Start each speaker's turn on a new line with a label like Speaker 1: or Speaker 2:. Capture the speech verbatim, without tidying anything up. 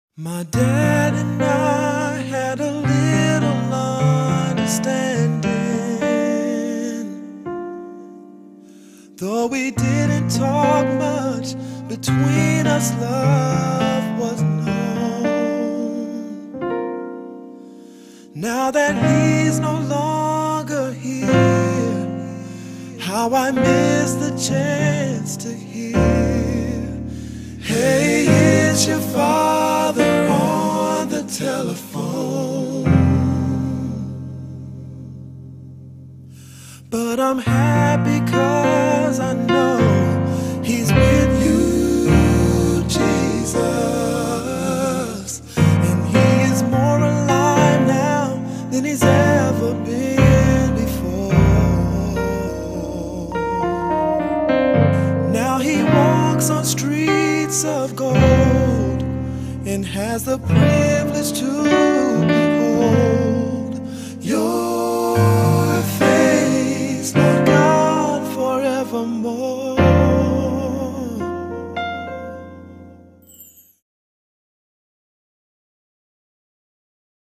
Speaker 1: My dad and I had a little understanding. Though we didn't talk much, between us love was known. Now that he's no longer here, how I miss the chance to hear, "Hey, it's your father," on the telephone. But I'm happy 'cause I know he's with you, Jesus. And he is more alive now than he's ever been before. Now he walks on streets of gold and has the privilege to behold your face, Lord God, forevermore.